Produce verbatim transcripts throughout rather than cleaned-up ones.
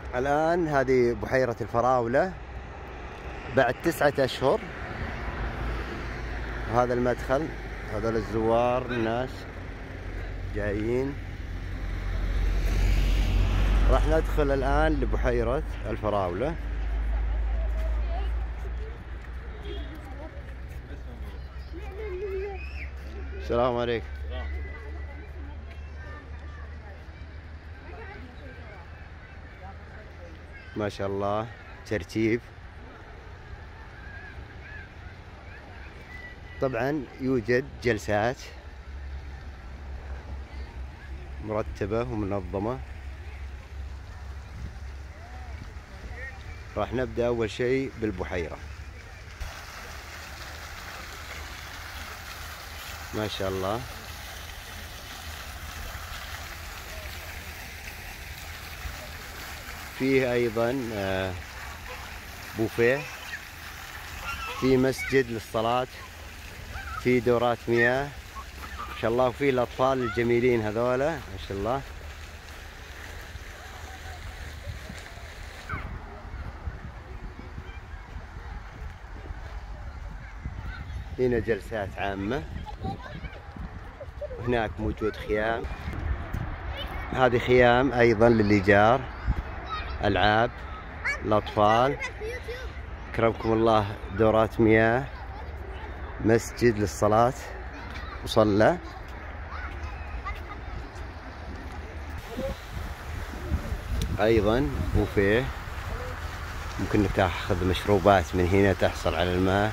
الآن هذه بحيرة الفراولة بعد تسعة أشهر، وهذا المدخل. هذول الزوار الناس جايين. راح ندخل الآن لبحيرة الفراولة. السلام عليكم. ما شاء الله ترتيب. طبعا يوجد جلسات مرتبة ومنظمة. راح نبدأ أول شيء بالبحيرة. ما شاء الله فيه أيضا بوفيه، في مسجد للصلاة، في دورات مياه ما شاء الله، وفيه الأطفال الجميلين هذولا ما شاء الله. هنا جلسات عامة، وهناك موجود خيام. هذه خيام أيضا للإيجار، ألعاب الأطفال. أكرمكم الله دورات مياه، مسجد للصلاة، مصلى. أيضا بوفيه، ممكن تاخذ مشروبات من هنا، تحصل على الماء.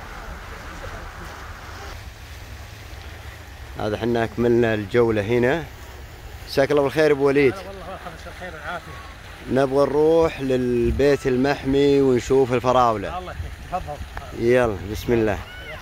هذا حنا أكملنا الجولة هنا. مساك الله بالخير أبو وليد. والله يرحمك الخير والعافية. نبغى نروح للبيت المحمي ونشوف الفراولة. الله يحفظك، تفضل. يلا بسم الله.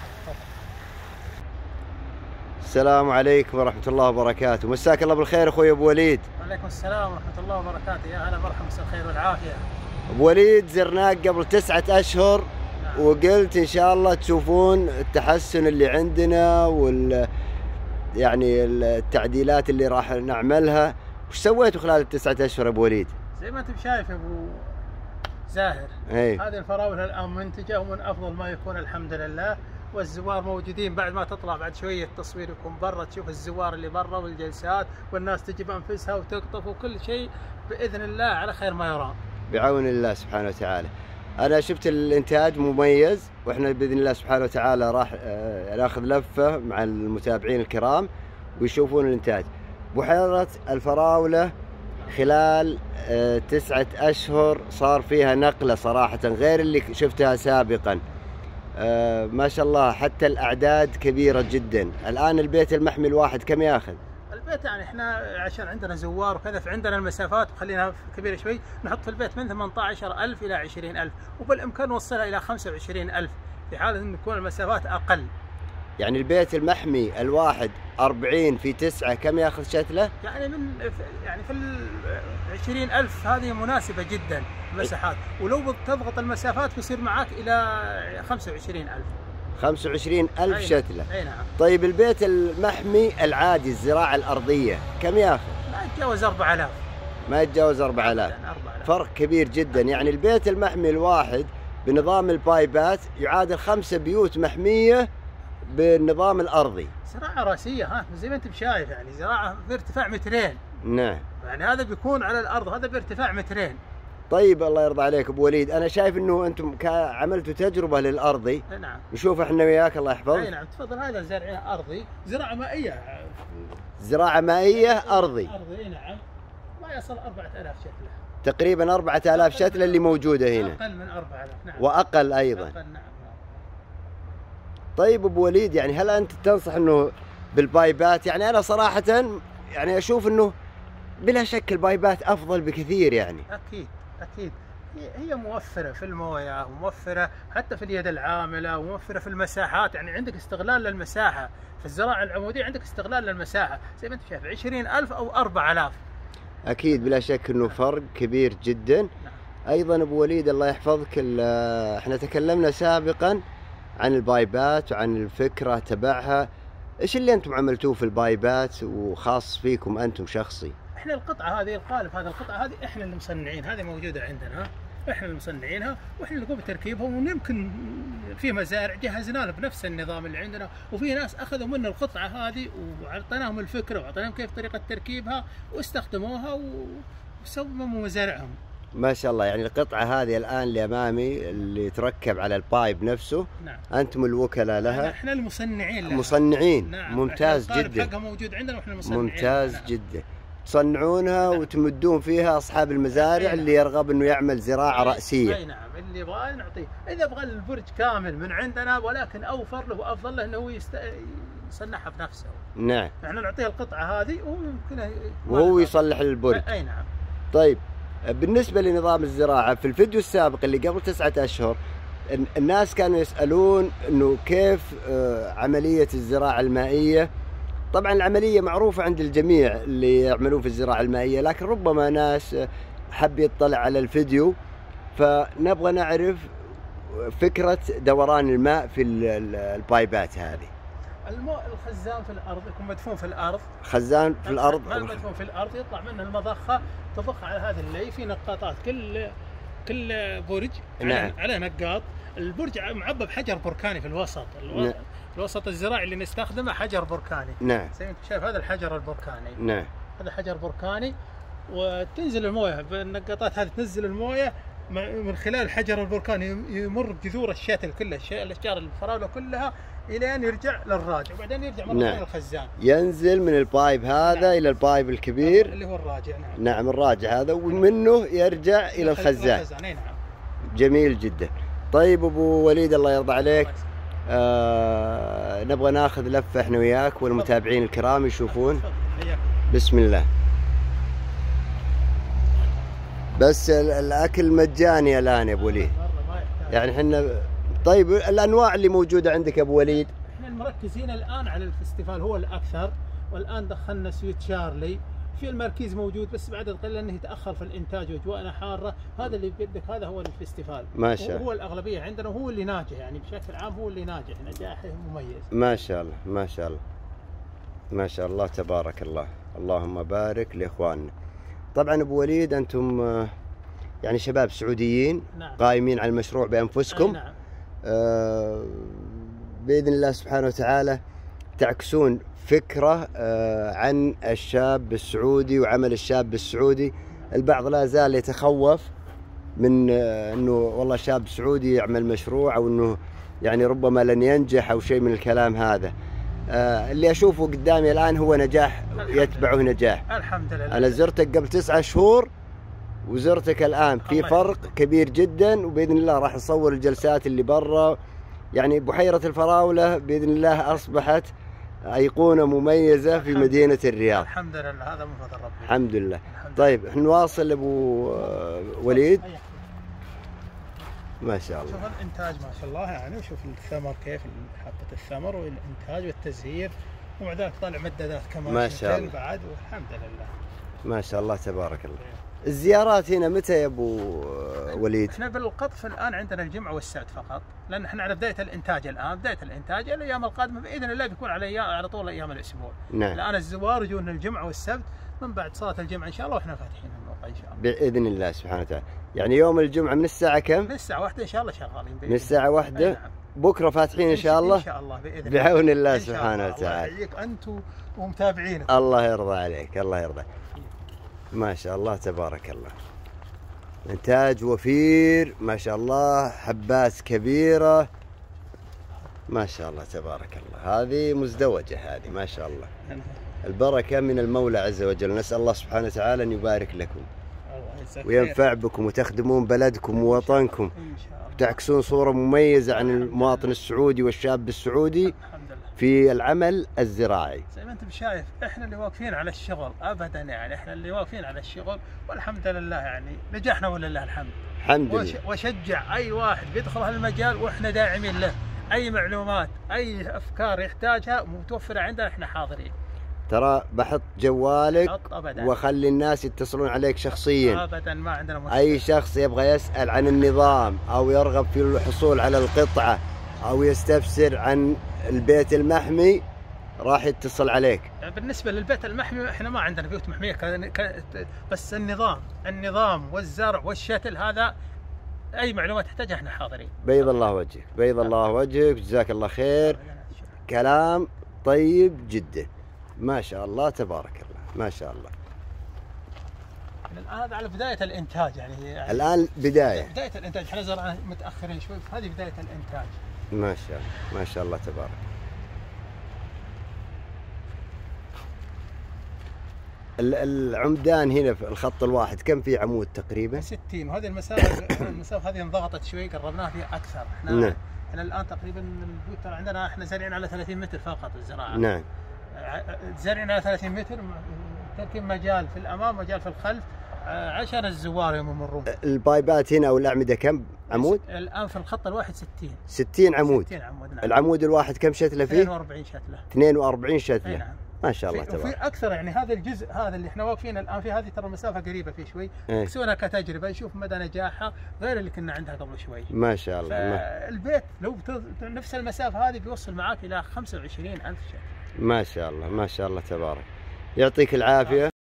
السلام عليكم ورحمة الله وبركاته. مساك الله بالخير أخوي أبو وليد. وعليكم السلام ورحمة الله وبركاته. يا هلا مرحبا، مساء الخير والعافية. أبو وليد زرناك قبل تسعة أشهر. نعم. وقلت إن شاء الله تشوفون التحسن اللي عندنا وال يعني التعديلات اللي راح نعملها. وش سويتوا خلال التسعة أشهر أبو وليد؟ زي ما أنت شايف يا أبو زاهر، أي. هذه الفراولة الآن منتجة ومن أفضل ما يكون الحمد لله، والزوار موجودين. بعد ما تطلع بعد شوية التصوير يكون برا، تشوف الزوار اللي برا والجلسات، والناس تجي بأنفسها وتقطف وكل شيء بإذن الله على خير ما يرام. بعون الله سبحانه وتعالى. أنا شفت الإنتاج مميز، وإحنا بإذن الله سبحانه وتعالى راح ناخذ لفة مع المتابعين الكرام ويشوفون الإنتاج. بحيرة الفراولة خلال تسعة أشهر صار فيها نقلة صراحة غير اللي شفتها سابقا. ما شاء الله حتى الأعداد كبيرة جدا. الآن البيت المحمي الواحد كم ياخذ؟ البيت يعني احنا عشان عندنا زوار وكذا، فعندنا المسافات وخلينا كبيرة شوي، نحط في البيت من ثمانية عشر ألف إلى عشرين ألف، وبالإمكان نوصلها إلى خمسة وعشرين ألف في حالة أن تكون المسافات أقل. يعني البيت المحمي الواحد أربعين في تسعة كم ياخذ شتلة؟ يعني من يعني في ال عشرين ألف هذه مناسبة جدا المساحات، ولو تضغط المسافات بيصير معك إلى خمسة وعشرين ألف. خمسة وعشرين ألف شتلة. أي نعم. طيب البيت المحمي العادي الزراعة الأرضية كم ياخذ؟ ما يتجاوز أربعة آلاف. ما يتجاوز أربعة آلاف. فرق كبير جدا. يعني البيت المحمي الواحد بنظام البايبات يعادل خمسة بيوت محمية بالنظام الأرضي. زراعة راسية، ها زي ما أنت شايف، يعني زراعة بارتفاع مترين. نعم. يعني هذا بيكون على الأرض، هذا بارتفاع مترين. طيب الله يرضى عليك أبو وليد، أنا شايف إنه أنتم عملتوا تجربة للأرضي. نعم. نشوف إحنا وياك الله يحفظك. أي نعم تفضل. هذا زرع أرضي، زراعة مائية. زراعة مائية أرضي. أرضي نعم. ما يصل أربعة آلاف شتلة. تقريبا أربعة آلاف شتلة اللي موجودة هنا. أقل من أربعة آلاف. نعم. وأقل أيضا. أقل نعم. طيب أبو وليد، يعني هل أنت تنصح إنه بالبايبات؟ يعني أنا صراحة يعني أشوف إنه بلا شك البايبات أفضل بكثير يعني. أكيد أكيد. هي موفرة في الموية، وموفرة حتى في اليد العاملة، وموفرة في المساحات. يعني عندك استغلال للمساحة في الزراعة العمودية، عندك استغلال للمساحة زي ما أنت شايف، عشرين ألف أو أربعة آلاف. أكيد بلا شك إنه فرق كبير جدا. نعم. أيضا أبو وليد الله يحفظك، إحنا تكلمنا سابقا عن البايبات وعن الفكرة تبعها. إيش اللي أنتم عملتوه في البايبات وخاص فيكم أنتم شخصي؟ احنا القطعه هذه القالب هذه القطعه هذه احنا اللي مصنعين، هذه موجوده عندنا، احنا اللي مصنعينها واحنا اللي نقوم بتركيبها، ويمكن في مزارع جهزنا له بنفس النظام اللي عندنا، وفي ناس اخذوا منا القطعه هذه واعطيناهم الفكره واعطيناهم كيف طريقه تركيبها واستخدموها وصمموا مزارعهم. ما شاء الله. يعني القطعة هذه الآن اللي أمامي اللي تركب على البايب نفسه، نعم. أنتم الوكلاء لها؟ احنا المصنعين لها. مصنعين، نعم. ممتاز جدا. القالب حقها موجود عندنا واحنا المصنعين. ممتاز نعم. جدا. تصنعونها نعم. وتمدون فيها أصحاب المزارع نعم. اللي يرغب إنه يعمل زراعة أي رأسية. أي نعم، اللي يبغاه نعطيه، إذا يبغى البرج كامل من عندنا، ولكن أوفر له وأفضل له إنه هو يست... يصنعها بنفسه. نعم. احنا نعطيه القطعة هذه ويمكن وهو يصلح البرج. أي نعم. طيب بالنسبة لنظام الزراعة، في الفيديو السابق اللي قبل تسعة أشهر الناس كانوا يسألون إنه كيف عملية الزراعة المائية. طبعا العملية معروفة عند الجميع اللي يعملون في الزراعة المائية، لكن ربما ناس حب يطلع على الفيديو، فنبغى نعرف فكرة دوران الماء في البايبات هذه. الماء الخزان في الارض يكون مدفون في الارض، خزان في الارض، الماء مدفون في الارض، يطلع منه المضخه تضخ على هذا اللي في نقاطات، كل كل برج نعم. عليه نقاط. البرج معبى بحجر بركاني في الوسط، نعم. الوسط الزراعي اللي نستخدمه حجر بركاني، نعم. زي ما انت شايف هذا الحجر البركاني، نعم. هذا حجر بركاني، وتنزل المويه بالنقاطات هذه، تنزل المويه من خلال الحجر البركاني، يمر بجذور الشتل كلها، الاشجار الفراوله كلها، الى ان يرجع للراجع، وبعدين يرجع مره ثانيه نعم. للخزان. ينزل من البايب هذا نعم. الى البايب الكبير اللي هو الراجع. نعم. نعم الراجع هذا، ومنه يرجع الى الخزان. الخزان. نعم. جميل جدا. طيب ابو وليد الله يرضى عليك، آه نبغى ناخذ لفه احنا وياك والمتابعين الكرام يشوفون. بسم الله. بس الاكل مجاني الان يا ابو وليد، يعني احنا. طيب الانواع اللي موجوده عندك يا ابو وليد؟ احنا مركزين الان على الفستيفال هو الاكثر، والان دخلنا سويت شارلي في المركز موجود، بس بعد قليل انه يتاخر في الانتاج واجواءنا حاره، هذا اللي بيدك هذا هو الفستيفال. ما شاء الله. هو الاغلبيه عندنا وهو اللي ناجح، يعني بشكل عام هو اللي ناجح، نجاحه مميز. ما شاء الله ما شاء الله ما شاء الله تبارك الله، اللهم بارك لاخواننا. طبعا ابو وليد انتم يعني شباب سعوديين نعم. قائمين على المشروع بانفسكم. نعم. آه باذن الله سبحانه وتعالى تعكسون فكره آه عن الشاب السعودي وعمل الشاب السعودي. البعض لا زال يتخوف من آه انه والله شاب سعودي يعمل مشروع، او انه يعني ربما لن ينجح او شيء من الكلام هذا. آه اللي اشوفه قدامي الان هو نجاح يتبعه نجاح. الحمد لله. انا زرتك قبل تسعة شهور وزرتك الان، في فرق كبير جدا، وباذن الله راح نصور الجلسات اللي برا. يعني بحيرة الفراولة باذن الله اصبحت ايقونة مميزة في مدينة الرياض. الحمد لله، هذا من فضل ربي. الحمد لله. طيب احنا نواصل ابو وليد. ما شاء الله. شوف الانتاج ما شاء الله يعني، وشوف الثمر كيف، حبة الثمر والانتاج والتزهير، ومع ذلك طالع مدادات كمان ما شاء الله بعد، والحمد لله. ما شاء الله تبارك الله. الزيارات هنا متى يا ابو وليد؟ احنا بالقطف الان عندنا الجمعه والسبت فقط، لان احنا على بدايه الانتاج الان، بدايه الانتاج الايام القادمه باذن الله بيكون على على طول ايام الاسبوع. نعم. الان الزوار يجون الجمعه والسبت، من بعد صلاه الجمعه ان شاء الله واحنا فاتحين الموقع ان شاء الله. باذن الله سبحانه وتعالى. يعني يوم الجمعه من الساعه كم؟ من الساعه واحدة ان شاء الله شغالين بإذن من الساعه واحدة. نعم. بكره فاتحين ان شاء الله. ان شاء الله باذن الله. بعون الله سبحانه وتعالى. الله يحييك انت ومتابعينك. الله يرضى عليك، الله يرضى. ما شاء الله تبارك الله. انتاج وفير ما شاء الله، حبات كبيرة ما شاء الله تبارك الله. هذه مزدوجة هذه ما شاء الله. البركة من المولى عز وجل، نسأل الله سبحانه وتعالى أن يبارك لكم وينفع بكم وتخدمون بلدكم ووطنكم، وتعكسون صورة مميزة عن المواطن السعودي والشاب السعودي في العمل الزراعي. زي ما انت شايف احنا اللي واقفين على الشغل ابدا، يعني احنا اللي واقفين على الشغل، والحمد لله يعني نجحنا ولله الحمد. الحمد لله. وشجع اي واحد بيدخل هالمجال واحنا داعمين له، اي معلومات اي افكار يحتاجها متوفره عندنا، احنا حاضرين. ترى بحط جوالك أبداً. وخلي الناس يتصلون عليك شخصيا. ابدا ما عندنا مشكله. اي شخص يبغى يسأل عن النظام او يرغب في الحصول على القطعة او يستفسر عن البيت المحمي راح يتصل عليك. بالنسبه للبيت المحمي احنا ما عندنا بيوت محميه ك... ك... بس النظام النظام والزرع والشتل هذا اي معلومات تحتاجها احنا حاضرين. بيض الله وجهك، بيض الله وجهك، جزاك الله خير. كلام طيب جدا، ما شاء الله تبارك الله، ما شاء الله. الان هذا على بدايه الانتاج يعني, يعني الان بدايه بدايه الانتاج، احنا زرعنا متاخرين شوي، هذه بدايه الانتاج. ما شاء الله ما شاء الله تبارك. العمدان هنا في الخط الواحد كم في عمود تقريبا؟ ستين، وهذه المسافه المسافه هذه انضغطت شوي، قربناها فيها اكثر. احنا نعم. احنا الان تقريبا البيوت ترى عندنا احنا زارعين على ثلاثين متر فقط الزراعه. نعم. زارعين على ثلاثين متر، تركين مجال في الامام مجال في الخلف عشان الزوار يوم يمرون. البايبات هنا او الاعمده كم عمود؟ الان في الخط الواحد ستين. ستين عمود. ستين عمود نعم. العمود الواحد كم شتله فيه؟ اثنين وأربعين شتله. اثنين وأربعين شتله. نعم. ما شاء الله تبارك. وفي اكثر يعني هذا الجزء هذا اللي احنا واقفين الان في هذه ترى المسافه قريبه فيه شوي، نسويها كتجربه نشوف مدى نجاحها غير اللي كنا عندها قبل شوي. ما شاء الله. البيت لو نفس المسافه هذه بيوصل معاك الى خمسة وعشرين ألف شتله. ما شاء الله ما شاء الله تبارك. يعطيك العافيه.